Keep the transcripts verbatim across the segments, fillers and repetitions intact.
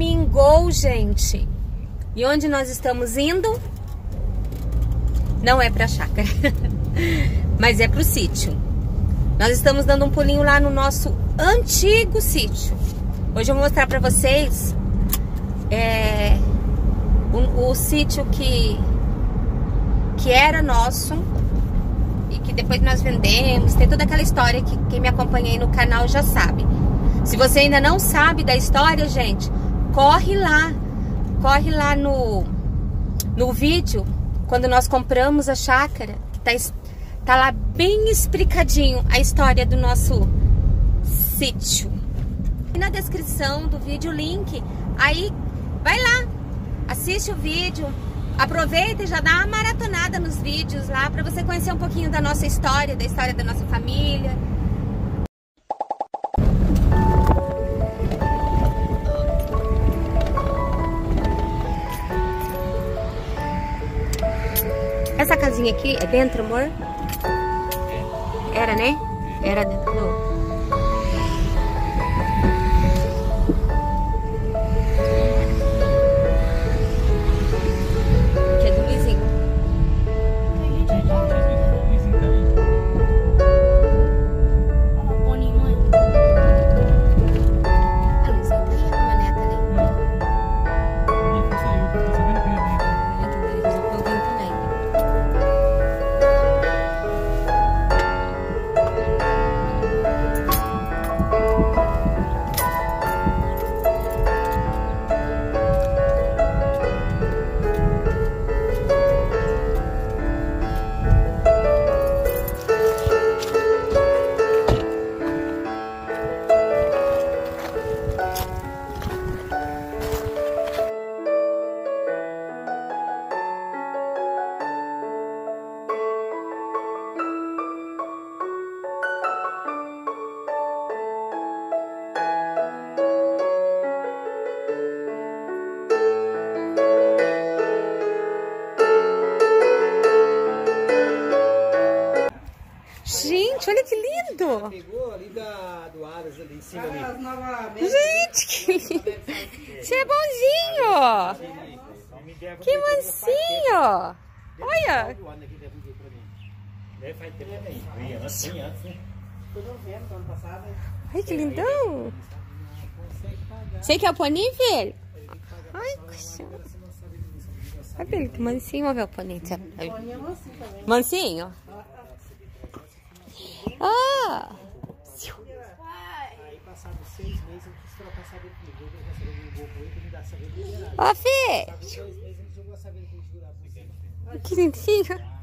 Domingou, gente. E onde nós estamos indo? Não é pra chácara, mas é pro sítio. Nós estamos dando um pulinho lá no nosso antigo sítio. Hoje eu vou mostrar pra vocês é, o, o sítio que, que era nosso e que depois nós vendemos. Tem toda aquela história que quem me acompanha aí no canal já sabe. Se você ainda não sabe da história, gente, corre lá. Corre lá no, no vídeo, quando nós compramos a chácara, que tá, tá lá bem explicadinho a história do nosso sítio. E na descrição do vídeo o link, aí vai lá, assiste o vídeo, aproveita e já dá uma maratonada nos vídeos lá para você conhecer um pouquinho da nossa história, da história da nossa família. Essa casinha aqui é dentro, amor? Era, né? Era dentro do... Que é do Luizinho. Boninho, mãe. A Luizinha tá aí, a maneta ali. Gente, olha que lindo! Pegou ali da, do Aras ali em cima ali. Gente, que lindo! Você é bonzinho! Que mansinho! Olha! Ai, que lindão! Você que é o Pony, filho? Ai, coxa! Olha ele, que mansinho, olha o Pony. Mansinho? Ah! Aí passado seis meses eu quis trocar saber comigo. Eu quero saber do gol ele me dá saber do liberado. Ó, Fê! Dois meses ele jogou a saber que ele jurava por cima. Que lindinho!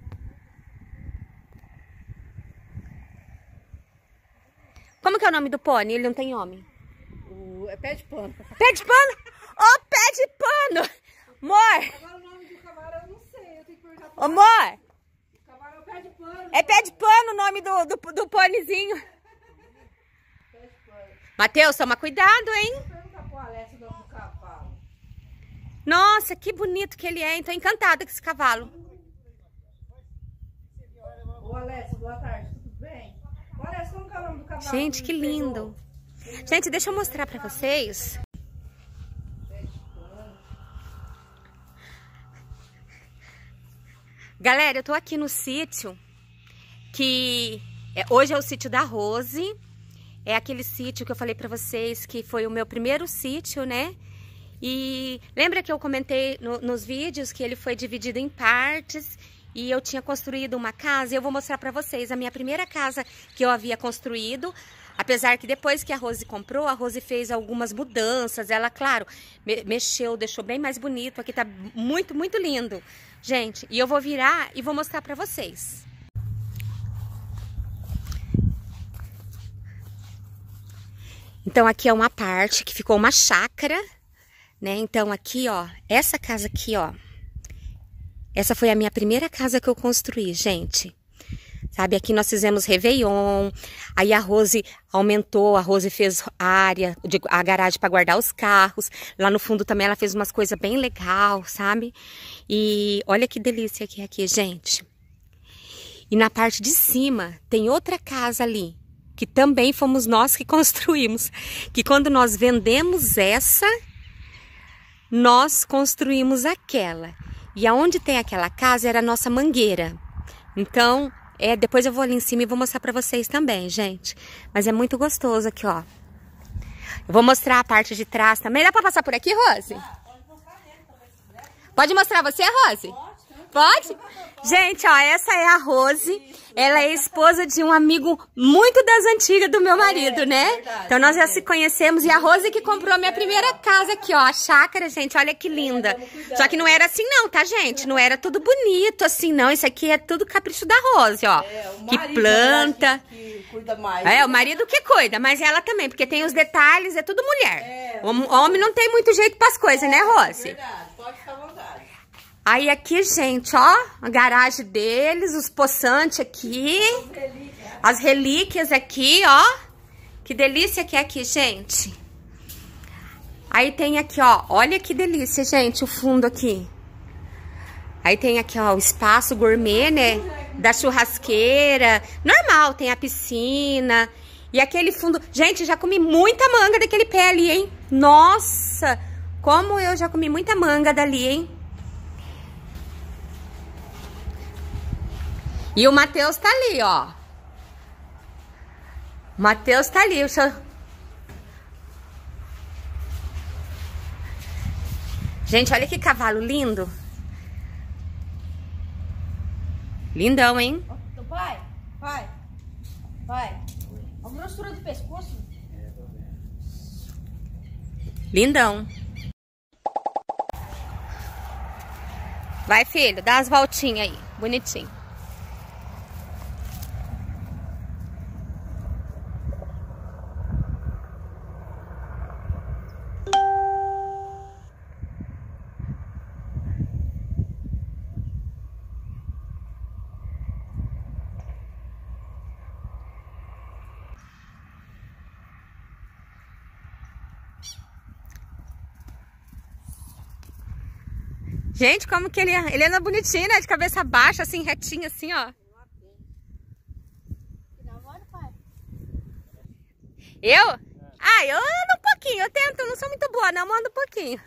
Como que é o nome do pônei? Ele não tem nome. O... É pé de pano. Pé de pano? Ô, oh, pé de pano! Amor! Agora o nome do camarão eu não sei. Eu tenho que perguntar pro Amor! camarão. É pé de pano. É pé de pano o nome do, do, do pônezinho. Pé de pano. Matheus, toma cuidado, hein? Vou perguntar pro Alex o nome do cavalo. Nossa, que bonito que ele é. Tô encantada com esse cavalo. Ô Alex, boa tarde. Tudo bem? Ô Alex, como que é o nome do cavalo? Gente, que lindo. Gente, deixa eu mostrar pra vocês. Galera, eu tô aqui no sítio, que é, hoje é o sítio da Rose. É aquele sítio que eu falei pra vocês que foi o meu primeiro sítio, né? E lembra que eu comentei no, nos vídeos que ele foi dividido em partes e eu tinha construído uma casa? E eu vou mostrar pra vocês a minha primeira casa que eu havia construído. Apesar que depois que a Rose comprou, a Rose fez algumas mudanças. Ela, claro, me mexeu, deixou bem mais bonito. Aqui tá muito, muito lindo, gente. E eu vou virar e vou mostrar pra vocês. Então, aqui é uma parte que ficou uma chácara, né? Então, aqui, ó, essa casa aqui, ó. Essa foi a minha primeira casa que eu construí, gente. Sabe, aqui nós fizemos Réveillon, aí a Rose aumentou, a Rose fez a área, a garagem para guardar os carros. Lá no fundo também ela fez umas coisas bem legal, sabe? E olha que delícia que é aqui, gente. E na parte de cima tem outra casa ali, que também fomos nós que construímos. Que quando nós vendemos essa, nós construímos aquela. E aonde tem aquela casa era a nossa mangueira. Então, é, depois eu vou ali em cima e vou mostrar pra vocês também, gente. Mas é muito gostoso aqui, ó. Eu vou mostrar a parte de trás também. Dá pra passar por aqui, Rose? Pode mostrar você, Rose? Pode? Gente, ó, essa é a Rose. Ela é esposa de um amigo muito das antigas do meu marido, é, né? Verdade, então nós já é. se conhecemos. E a Rose que comprou a minha primeira casa aqui, ó. A chácara, gente, olha que linda. Só que não era assim não, tá, gente? Não era tudo bonito assim, não. Isso aqui é tudo capricho da Rose, ó. É, o que planta. Que cuida mais. É, o marido que cuida, mas ela também, porque tem os detalhes, é tudo mulher. É, o homem não tem muito jeito pras coisas, é, né, Rose? É verdade, pode ficar à vontade. Aí aqui, gente, ó, a garagem deles, os poçantes aqui, as relíquias aqui, ó. Que delícia que é aqui, gente. Aí tem aqui, ó, olha que delícia, gente, o fundo aqui. Aí tem aqui, ó, o espaço gourmet, né, da churrasqueira. Normal, tem a piscina. E aquele fundo... Gente, já comi muita manga daquele pé ali, hein? Nossa, como eu já comi muita manga dali, hein? E o Matheus tá ali, ó. O Matheus tá ali. O seu... Gente, olha que cavalo lindo. Lindão, hein? Pai, pai, pai. A grossura do pescoço. Lindão. Vai, filho, dá as voltinhas aí. Bonitinho. Gente, como que ele, ele anda bonitinho, né? De cabeça baixa, assim, retinho, assim, ó. Eu? Ah, eu ando um pouquinho, eu tento, eu não sou muito boa, não, mas ando um pouquinho.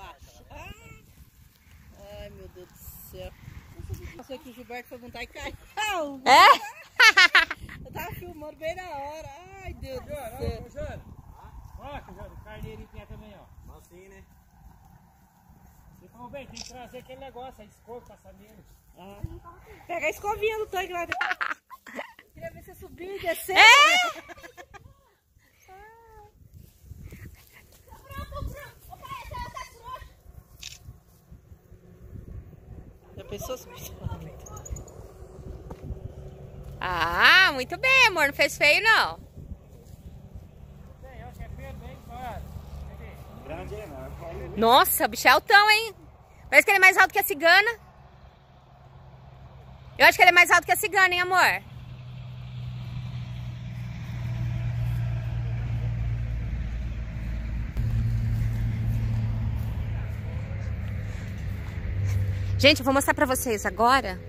Ai, meu Deus do céu. Eu sei que o Gilberto foi montar e caiu. É? Eu tava filmando bem na hora. Ai, Deus do céu. Olha, o carneirinho tem também, ó. Assim, né? Bem, tem que trazer aquele negócio, a escova, passar nele. Ah. Pega a escovinha do tanque lá. Queria ver você subir e descer. É? Já pensou subir? Ah, muito bem, amor. Não fez feio, não. Eu acho que é feio bem, claro. Grande, é, não. Nossa, o bicho é altão, hein? Parece que ele é mais alto que a cigana. Eu acho que ele é mais alto que a cigana, hein, amor? Gente, eu vou mostrar pra vocês agora.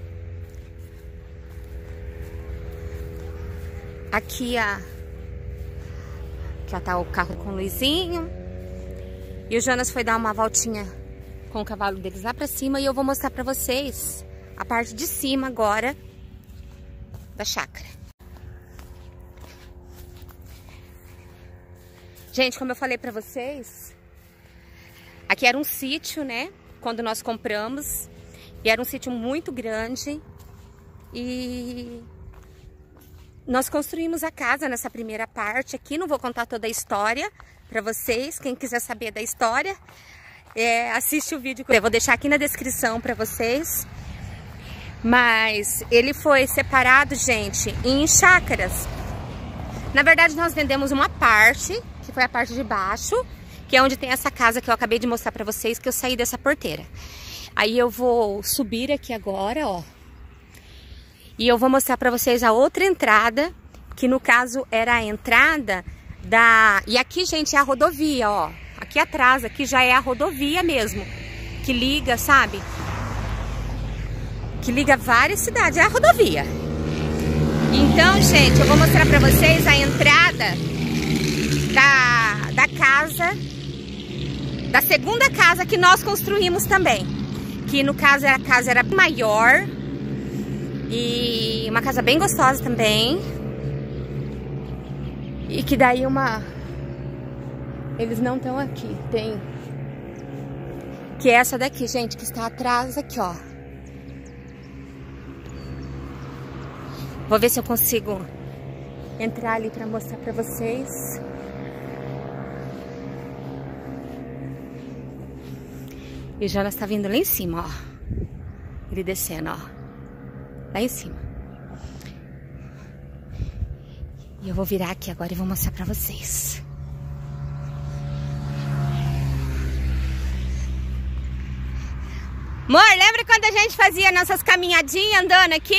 Aqui, a... Aqui, ó, tá o carro com o Luizinho. E o Jonas foi dar uma voltinha com o cavalo deles lá pra cima. E eu vou mostrar pra vocês a parte de cima agora da chácara. Gente, como eu falei pra vocês, aqui era um sítio, né? Quando nós compramos. E era um sítio muito grande. E nós construímos a casa nessa primeira parte aqui. Não vou contar toda a história pra vocês. Quem quiser saber da história, é, assiste o vídeo. Eu vou deixar aqui na descrição pra vocês. Mas ele foi separado, gente, em chácaras. Na verdade, nós vendemos uma parte, que foi a parte de baixo, que é onde tem essa casa que eu acabei de mostrar pra vocês, que eu saí dessa porteira. Aí eu vou subir aqui agora, ó. E eu vou mostrar pra vocês a outra entrada, que no caso era a entrada da... E aqui, gente, é a rodovia, ó. Aqui atrás, aqui já é a rodovia mesmo, que liga, sabe? Que liga várias cidades, é a rodovia. Então, gente, eu vou mostrar pra vocês a entrada da, da casa da segunda casa que nós construímos também. Que no caso a casa era maior e uma casa bem gostosa também. E que daí uma... Eles não estão aqui, tem... Que é essa daqui, gente, que está atrás aqui, ó. Vou ver se eu consigo entrar ali pra mostrar pra vocês. E o Jonas tá vindo lá em cima, ó. Ele descendo, ó. Lá em cima. E eu vou virar aqui agora e vou mostrar pra vocês. Amor, lembra quando a gente fazia nossas caminhadinhas andando aqui?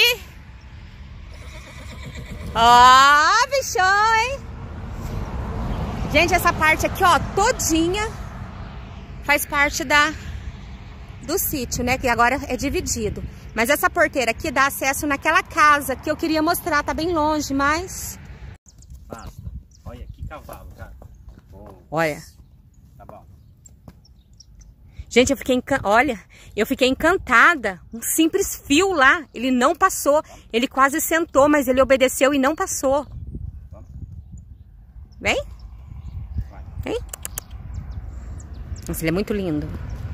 Ó, oh, bichão, hein? Gente, essa parte aqui, ó, todinha faz parte da do sítio, né? Que agora é dividido. Mas essa porteira aqui dá acesso naquela casa que eu queria mostrar. Tá bem longe, mas... Basta. Olha, que cavalo, cara. Oh. Olha. Tá bom. Gente, eu fiquei encan... Olha, eu fiquei encantada. Um simples fio lá, ele não passou. Ele quase sentou, mas ele obedeceu e não passou. Vamos. Vem? Vai. Vem. Nossa, ele é muito lindo.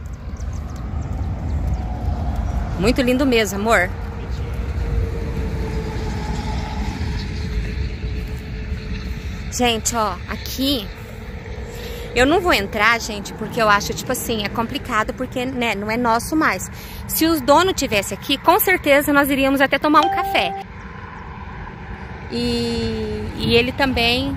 Muito lindo mesmo, amor. Gente, ó, aqui... Eu não vou entrar, gente, porque eu acho, tipo assim, é complicado, porque, né, não é nosso mais. Se os donos tivessem aqui, com certeza nós iríamos até tomar um café. E, e ele também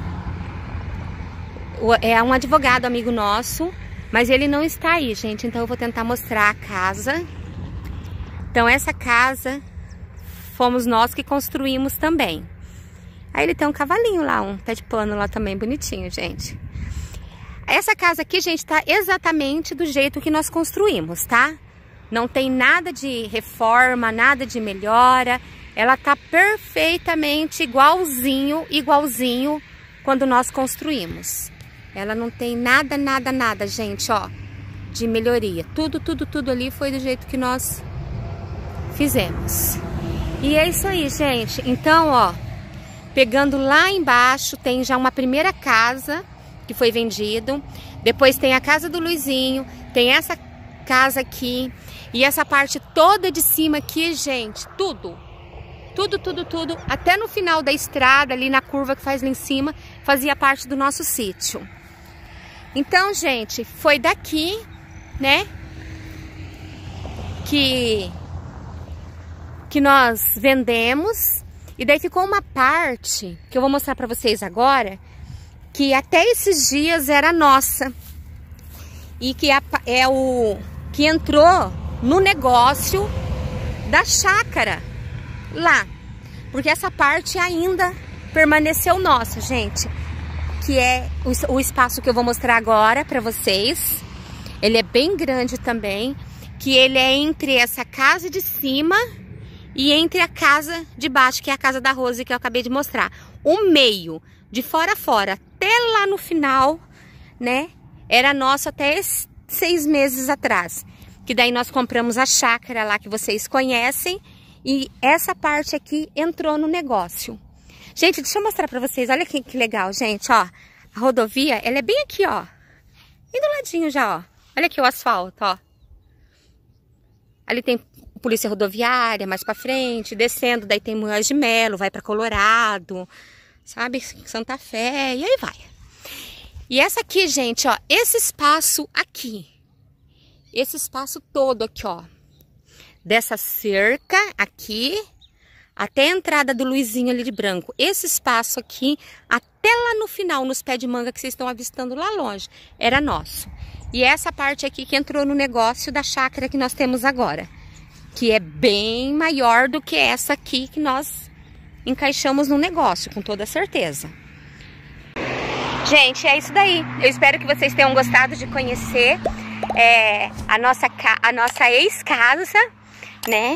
é um advogado amigo nosso, mas ele não está aí, gente. Então eu vou tentar mostrar a casa. Então essa casa fomos nós que construímos também. Aí ele tem um cavalinho lá, um pé de pano lá também, bonitinho, gente. Essa casa aqui, gente, tá exatamente do jeito que nós construímos, tá? Não tem nada de reforma, nada de melhora. Ela tá perfeitamente igualzinho, igualzinho quando nós construímos. Ela não tem nada, nada, nada, gente, ó, de melhoria. Tudo, tudo, tudo ali foi do jeito que nós fizemos. E é isso aí, gente. Então, ó, pegando lá embaixo, tem já uma primeira casa que foi vendido. Depois tem a casa do Luizinho, tem essa casa aqui e essa parte toda de cima aqui, gente, tudo, tudo, tudo, tudo, até no final da estrada, ali na curva que faz lá em cima, fazia parte do nosso sítio. Então, gente, foi daqui, né, que, que nós vendemos. E daí ficou uma parte, que eu vou mostrar pra vocês agora, que até esses dias era nossa e que é o que entrou no negócio da chácara lá, porque essa parte ainda permaneceu nossa, gente, que é o, o espaço que eu vou mostrar agora para vocês. Ele é bem grande também, que ele é entre essa casa de cima e entre a casa de baixo, que é a casa da Rose que eu acabei de mostrar. O meio, de fora a fora, até lá no final, né, era nosso até seis meses atrás. Que daí nós compramos a chácara lá que vocês conhecem e essa parte aqui entrou no negócio. Gente, deixa eu mostrar pra vocês, olha que, que legal, gente, ó. A rodovia, ela é bem aqui, ó. Bem do ladinho já, ó. Olha aqui o asfalto, ó. Ali tem polícia rodoviária mais pra frente, descendo, daí tem Munhoz de Melo, vai pra Colorado, sabe, Santa Fé, e aí vai. E essa aqui, gente, ó, esse espaço aqui, esse espaço todo aqui, ó, dessa cerca aqui, até a entrada do Luizinho ali de branco, esse espaço aqui, até lá no final, nos pés de manga que vocês estão avistando lá longe, era nosso. E essa parte aqui que entrou no negócio da chácara que nós temos agora, que é bem maior do que essa aqui que nós encaixamos no negócio, com toda certeza. Gente, é isso daí. Eu espero que vocês tenham gostado de conhecer é, a nossa, a nossa ex-casa, né?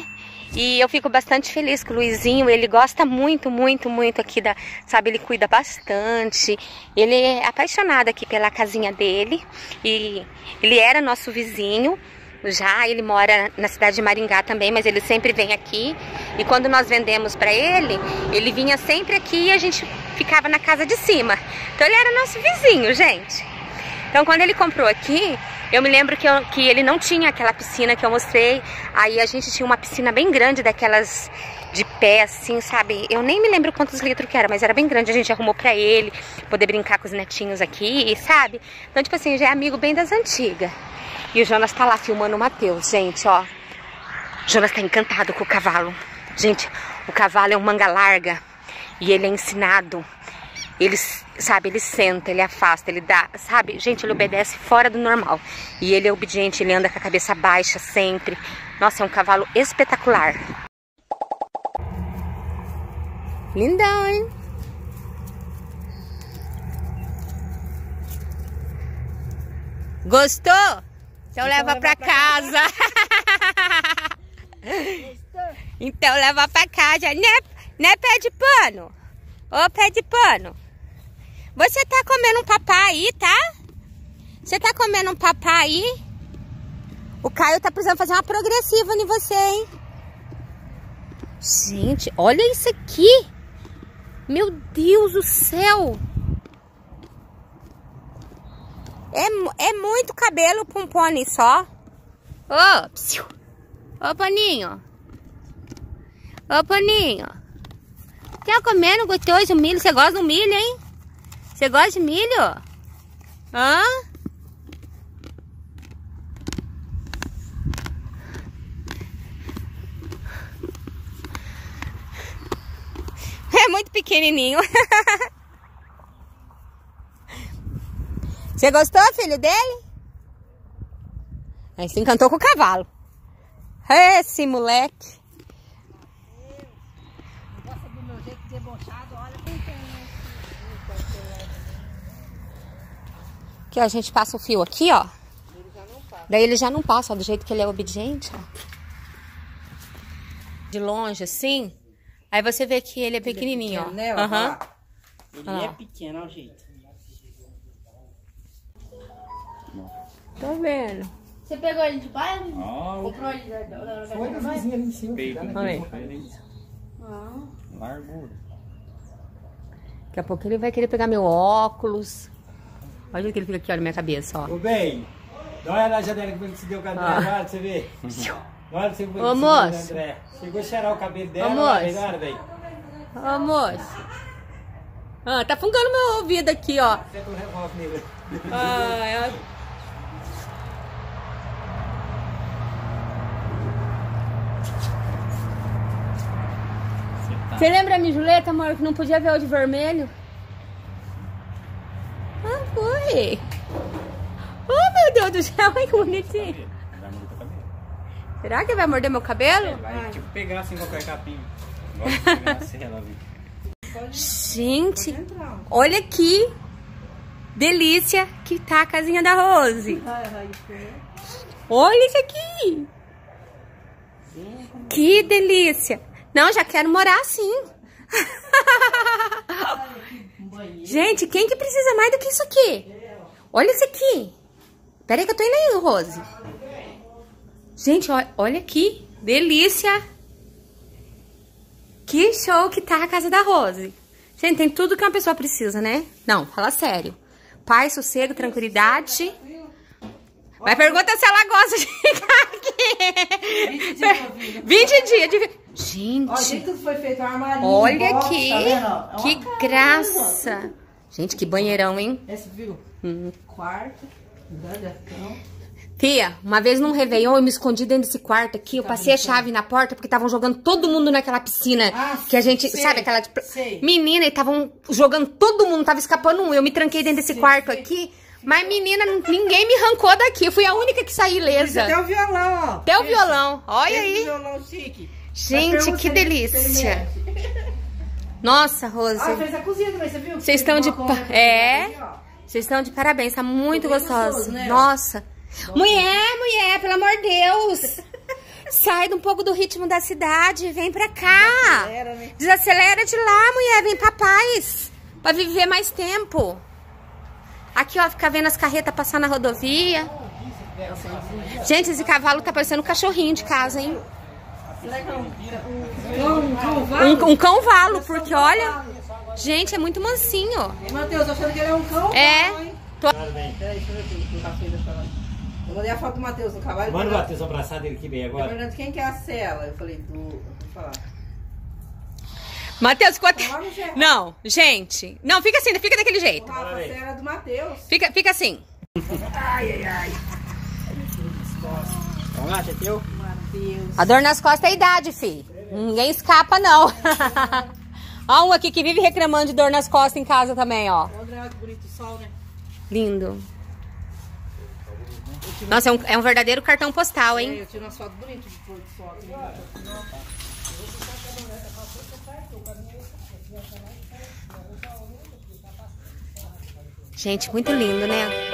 E eu fico bastante feliz com o Luizinho, ele gosta muito, muito, muito aqui da, sabe, ele cuida bastante. Ele é apaixonado aqui pela casinha dele e ele era nosso vizinho. Já, ele mora na cidade de Maringá também, mas ele sempre vem aqui. E quando nós vendemos pra ele, ele vinha sempre aqui e a gente ficava na casa de cima. Então ele era nosso vizinho, gente. Então quando ele comprou aqui, eu me lembro que, eu, que ele não tinha aquela piscina que eu mostrei. Aí a gente tinha uma piscina bem grande, daquelas de pé, assim, sabe? Eu nem me lembro quantos litros que era, mas era bem grande. A gente arrumou pra ele poder brincar com os netinhos aqui, sabe? Então, tipo assim, já é amigo bem das antigas. E o Jonas tá lá filmando o Matheus, gente, ó. O Jonas tá encantado com o cavalo. Gente, o cavalo é um manga larga e ele é ensinado. Ele, sabe, ele senta, ele afasta, ele dá, sabe? Gente, ele obedece fora do normal. E ele é obediente, ele anda com a cabeça baixa sempre. Nossa, é um cavalo espetacular. Lindão, hein? Gostou? Então leva pra casa. Então leva pra casa. Né, né, pé de pano? Ô, pé de pano. Você tá comendo um papá aí, tá? Você tá comendo um papá aí? O Caio tá precisando fazer uma progressiva em você, hein? Gente, olha isso aqui. Meu Deus do céu. É, é muito cabelo pra um pônei só. Ô, psiu. Ô, paninho. Ô, paninho. Tá comendo gostoso milho? Você gosta do milho, hein? Você gosta de milho? Hã? É muito pequenininho. Você gostou, filho dele? Aí se encantou com o cavalo. Esse moleque. Gosta do meu jeito debochado, olha quem tem. Aqui, ó, a gente passa o fio aqui, ó. Ele já não passa. Daí ele já não passa, ó, do jeito que ele é obediente, ó. De longe, assim. Aí você vê que ele é pequenininho, ele é pequeno, ó. Né? Uhum. Ele ah. é pequeno, ó, o jeito. Tô vendo. Você pegou ele de baile? Oh, Comprou ele da, da, da, da Foi do vizinho ali em cima. peito ficando Olha aí. diferente. Ah. Largura. Daqui a pouco ele vai querer pegar meu óculos. Olha o que ele fica aqui, olha, na minha cabeça, ó. Ô, bem, dá uma olhada na janela que você deu com a André, Ah. olha pra você ver. Olha você ver Ô, moço. André. Chegou a cheirar o cabelo dela, Ô, olha, moço. olha, bem. Ô, moço. Ah, tá fungando meu ouvido aqui, ó. Senta um revólver nele. Ah, é... Você lembra a minha Julieta, amor, que não podia ver o de vermelho? Ah, foi. Oh, meu Deus do céu, ai, que bonitinho. Vai morder o cabelo. Será que vai morder meu cabelo? Vai tipo pegar assim qualquer capim. Igual você pegar na cela ali. Gente, olha que delícia que tá a casinha da Rose. Olha isso aqui. Que delícia. Não, já quero morar assim. Gente, quem que precisa mais do que isso aqui? Olha isso aqui. Pera aí que eu tô indo aí, Rose. Gente, ó, olha aqui. Delícia. Que show que tá a casa da Rose. Gente, tem tudo que uma pessoa precisa, né? Não, fala sério. Paz, sossego, tranquilidade. Mas pergunta se ela gosta de ficar aqui. vinte dias de... Gente, Olha, gente, tudo foi feito, uma armarinho. olha box, aqui. tá vendo? É uma Que casa. graça. Gente, que banheirão, hein? Esse, viu? Hum. Quarto, dandacão. Fia, uma vez num Réveillon eu me escondi dentro desse quarto aqui. Eu passei a chave na porta porque estavam jogando todo mundo naquela piscina. Ah, que a gente, sei, sabe, aquela... Tipo, sei. menina, e estavam jogando todo mundo, tava escapando um. Eu me tranquei dentro desse quarto aqui. Mas, menina, ninguém me arrancou daqui. Eu fui a única que saí ilesa. Até o violão, ó. Até o violão. Olha Esse aí. violão chique. Gente, que delícia. Nossa, Rose. Ah, fez a cozinha também, você viu? Vocês estão de... Balcão, pa- É. ali, ó. Vocês estão de parabéns. Tá muito Ficou bem gostoso. gostoso, né? Nossa. Mulher, mulher, pelo amor de Deus. Sai um pouco do ritmo da cidade, vem pra cá. Desacelera, né? Desacelera de lá, mulher, vem pra paz. Pra viver mais tempo. Aqui, ó, fica vendo as carretas passar na rodovia. Gente, esse cavalo tá parecendo um cachorrinho de casa, hein? Um cão Um, um cão-valo, porque olha... Gente, é muito mansinho. Matheus, achando que ele é um cão. É. Hein? Tô... Peraí, deixa eu ver aqui o café da falar. Eu mandei a foto do Matheus no cavalo. Manda o Matheus abraçar dele aqui bem agora. Perguntando quem que é a Cela. Eu falei, do. Vou falar. Matheus, ficou até... Vamos ver. Não, gente. Não, fica assim, fica daquele jeito. O Rafa, a Cela é do Matheus. Fica, fica assim. Ai, ai, ai. Vamos lá, teu? Matheus. A dor nas costas é a idade, fi. Ninguém escapa, não. Ó um aqui que vive reclamando de dor nas costas em casa também, ó. O André, olha que bonito o sol, né? Lindo. Nossa, é um, é um verdadeiro cartão postal, É, hein? eu tiro umas fotos bonitas de pôr do sol. Aqui, né? Gente, muito lindo, né?